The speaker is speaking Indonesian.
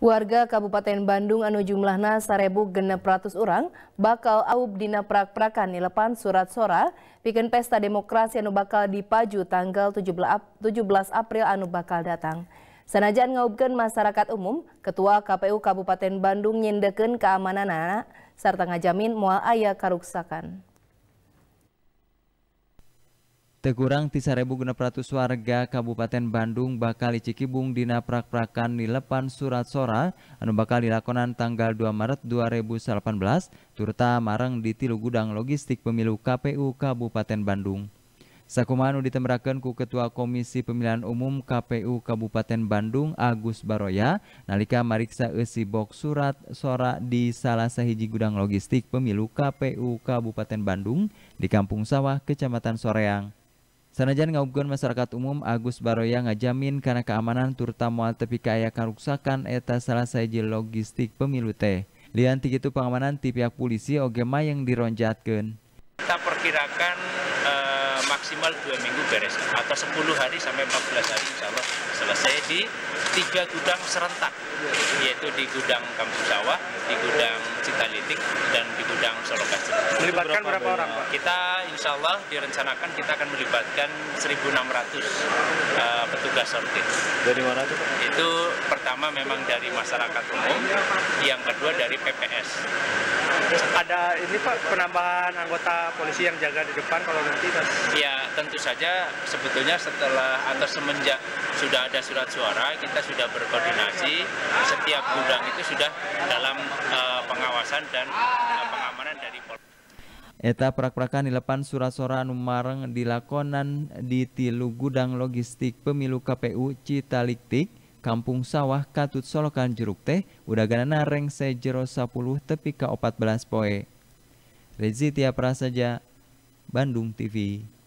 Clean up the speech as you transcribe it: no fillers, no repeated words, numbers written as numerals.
Warga Kabupaten Bandung anu jumlahna 1.600 orang bakal aub dina prak-prakan nilepan surat sora pikeun pesta demokrasi anu bakal dipaju tanggal 17 April anu bakal datang. Sanajan ngaubkeun masyarakat umum, Ketua KPU Kabupaten Bandung nyindekeun keamananana sarta ngajamin moal aya karuksakan. Teu kurang ti 1.600 warga Kabupaten Bandung bakal dicikibung dina prak-prakan nilepan surat sora anu bakal dilakonan tanggal 2 Maret 2018 turta mareng di 3 gudang logistik pemilu KPU Kabupaten Bandung. Sakumaha anu ditembrakeun ku Ketua Komisi Pemilihan Umum KPU Kabupaten Bandung Agus Baroya nalika mariksa eusi box surat sora di salah sahiji gudang logistik pemilu KPU Kabupaten Bandung di Kampung Sawah, Kecamatan Soreang. Sanajan ngaubkeun masyarakat umum, Agus Baroya ngajamin kana keamanan turta moal tepi ka aya karuksakan eta salah sahiji logistik pemilu teh. Lian ti kitu pengamanan ti pihak polisi oge mayeng dironjatkeun. Kita perkirakan maksimal 2 minggu beres atau 10 hari sampai 14 hari insya Allah selesai di 3 gudang serentak, yaitu di gudang Kampung Sawah, di gudang Citalitik, dan di gudang Solo Kastil. Melibatkan berapa orang, Pak? Kita insya Allah direncanakan kita akan melibatkan 1.600 petugas sortir. Dari mana itu, Pak? Itu pertama memang dari masyarakat umum, yang kedua dari PPS. Terus ada ini Pak, penambahan anggota polisi yang jaga di depan kalau nanti Mas? Ya tentu saja sebetulnya setelah atau semenjak sudah ada surat suara kita sudah berkoordinasi, setiap gudang itu sudah dalam pengawasan dan pengamanan dari polisi. Eta prak-prakan nilepan surat sora anu mareng dilakonan di 3 gudang logistik pemilu KPU Citaliktik, Kampung Sawah, Katut Solokan Jeruk teh udaganana rengse jero 10 tepi ka 14 poe. Rezi Tia Prasaja, Bandung TV.